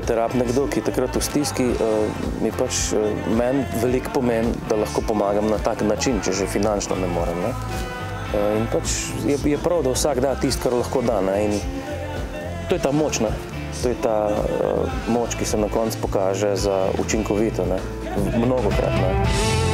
te rab nekdo, ki takrat v stiski, mi pač meni veliko pomeni, da lahko pomagam na tak način, če že finančno ne morem. Ne? In pač je prav, da vsak da tisto, kar lahko da. Ne? In to je ta moč, ne? To je ta moč, ki se na koncu pokaže za učinkovito, ne? Mnogokrat. Ne?